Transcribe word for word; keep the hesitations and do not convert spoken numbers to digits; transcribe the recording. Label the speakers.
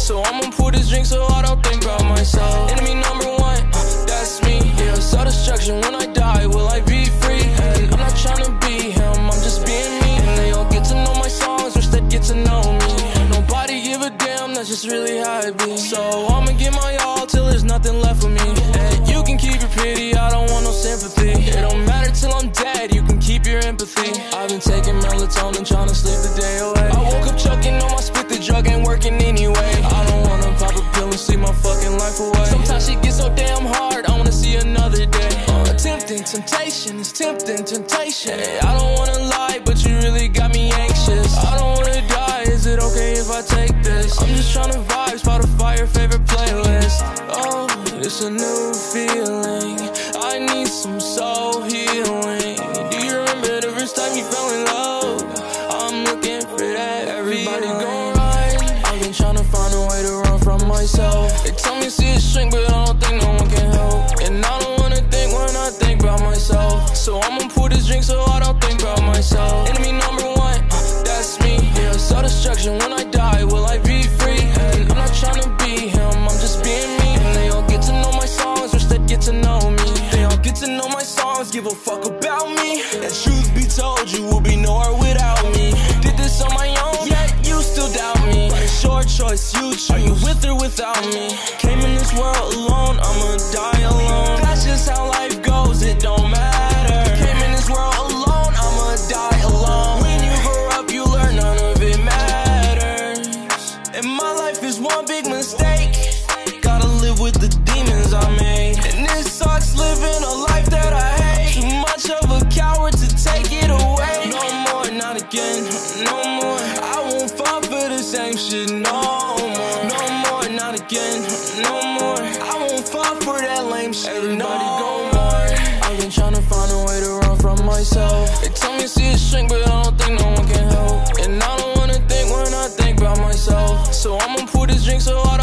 Speaker 1: So I'ma pour this drink so I don't think about myself. Enemy number one, uh, that's me. Yeah, self-destruction when I die, will I be free? And I'm not trying to be him, I'm just being me. And they all get to know my songs, wish they'd get to know me. Nobody give a damn, that's just really how it be. So I'ma give my all till there's nothing left for me. And you can keep your pity, I don't want no sympathy. It don't matter till I'm dead, you can keep your empathy. I've been taking melatonin, trying to sleep the day away. I woke up choking on my spit, the drug ain't working anyway. I don't wanna pop a pill and sleep my fucking life away. Sometimes shit gets so damn hard, I wanna see another day. uh, Tempting temptation, it's tempting temptation. Hey, I don't wanna lie, but you really got me anxious. I don't wanna die, is it okay if I take this? I'm just trying to vibe, Spotify your favorite playlist. Oh, it's a new feeling, I need some soul healing. Do you remember the first time you fell in love? I'm looking for that. Everybody gon' ride, I've been trying to find a way to run from myself. They tell me see it shrink, but I don't think no one can help. And I don't wanna think when I think about myself. So I'ma pour this drink so I don't think about myself. Enemy number one, uh, that's me. Yeah, self-destruction when I die, will I be free? And I'm not trying to be him, I'm just being me. And they all get to know my songs, wish they'd get to know me. They all get to know my songs, give a fuck about me. And truth be told, you will be nowhere without me. Did this on my own, yet you still doubt me. But it's your choice, you choose. Are you with or without me? Came in this world alone, I'ma die alone. That's just how life goes, it don't matter. Came in this world alone, I'ma die alone. When you grow up, you learn none of it matters. And my life is one big mistake. Gotta live with the demons I made. And it sucks living a life that I hate. Too much of a coward to take it away. No more, not again, no more. I won't fall for the same shit no more. No more, not again, no more. I won't fall for that lame shit. Everybody no go more. I've been trying to find a way to run from myself. They tell me see it shrink, but I don't think no one can help. And I don't wanna think when I think about myself. So I'ma pour this drink so I